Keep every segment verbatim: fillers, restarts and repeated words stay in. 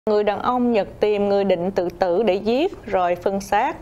Người đàn ông Nhật tìm người định tự tử để giết rồi phân xác.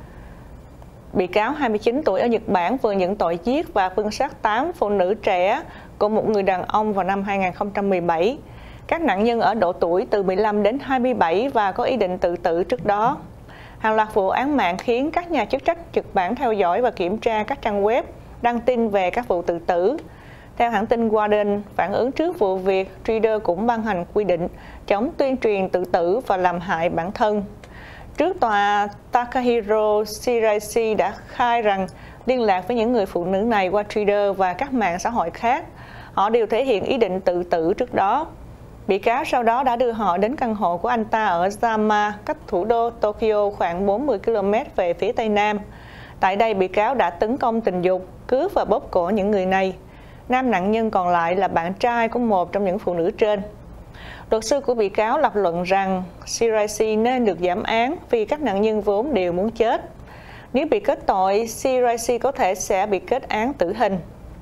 Bị cáo hai mươi chín tuổi ở Nhật Bản vừa nhận tội giết và phân xác tám phụ nữ trẻ của một người đàn ông vào năm hai nghìn không trăm mười bảy. Các nạn nhân ở độ tuổi từ mười lăm đến hai mươi bảy và có ý định tự tử trước đó. Hàng loạt vụ án mạng khiến các nhà chức trách Nhật Bản theo dõi và kiểm tra các trang web đăng tin về các vụ tự tử. Theo hãng tin Guardian, phản ứng trước vụ việc, Twitter cũng ban hành quy định chống tuyên truyền tự tử và làm hại bản thân. Trước tòa, Takahiro Shiraishi đã khai rằng liên lạc với những người phụ nữ này qua Twitter và các mạng xã hội khác. Họ đều thể hiện ý định tự tử trước đó. Bị cáo sau đó đã đưa họ đến căn hộ của anh ta ở Zama, cách thủ đô Tokyo khoảng bốn mươi ki lô mét về phía tây nam. Tại đây, bị cáo đã tấn công tình dục, cướp và bóp cổ những người này. Nam nạn nhân còn lại là bạn trai của một trong những phụ nữ trên. Luật sư của bị cáo lập luận rằng Shiraishi nên được giảm án vì các nạn nhân vốn đều muốn chết. Nếu bị kết tội, Shiraishi có thể sẽ bị kết án tử hình.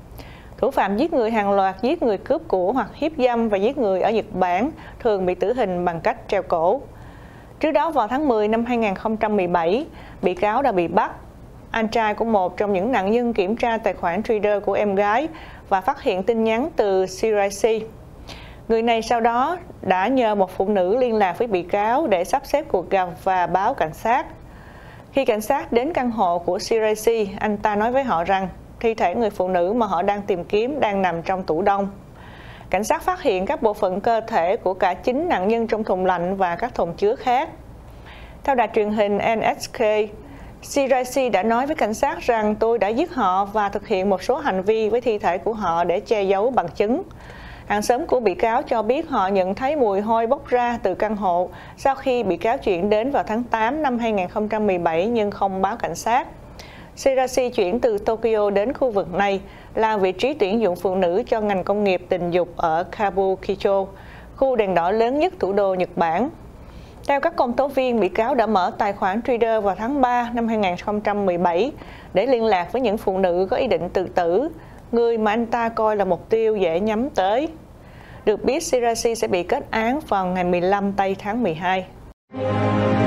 Thủ phạm giết người hàng loạt, giết người cướp của hoặc hiếp dâm và giết người ở Nhật Bản thường bị tử hình bằng cách treo cổ. Trước đó vào tháng mười năm hai nghìn không trăm mười bảy, bị cáo đã bị bắt. Anh trai của một trong những nạn nhân kiểm tra tài khoản Twitter của em gái và phát hiện tin nhắn từ Shiraishi. Người này sau đó đã nhờ một phụ nữ liên lạc với bị cáo để sắp xếp cuộc gặp và báo cảnh sát. Khi cảnh sát đến căn hộ của Shiraishi, anh ta nói với họ rằng thi thể người phụ nữ mà họ đang tìm kiếm đang nằm trong tủ đông. Cảnh sát phát hiện các bộ phận cơ thể của cả chín nạn nhân trong thùng lạnh và các thùng chứa khác. Theo đài truyền hình en ét ca, Shiraishi đã nói với cảnh sát rằng tôi đã giết họ và thực hiện một số hành vi với thi thể của họ để che giấu bằng chứng. Hàng xóm của bị cáo cho biết họ nhận thấy mùi hôi bốc ra từ căn hộ sau khi bị cáo chuyển đến vào tháng tám năm hai nghìn không trăm mười bảy nhưng không báo cảnh sát. Shiraishi chuyển từ Tokyo đến khu vực này là vị trí tuyển dụng phụ nữ cho ngành công nghiệp tình dục ở Kabukicho, khu đèn đỏ lớn nhất thủ đô Nhật Bản. Theo các công tố viên, bị cáo đã mở tài khoản Twitter vào tháng ba năm hai nghìn không trăm mười bảy để liên lạc với những phụ nữ có ý định tự tử, người mà anh ta coi là mục tiêu dễ nhắm tới. Được biết, Shiraishi sẽ bị kết án vào ngày mười lăm tây tháng mười hai.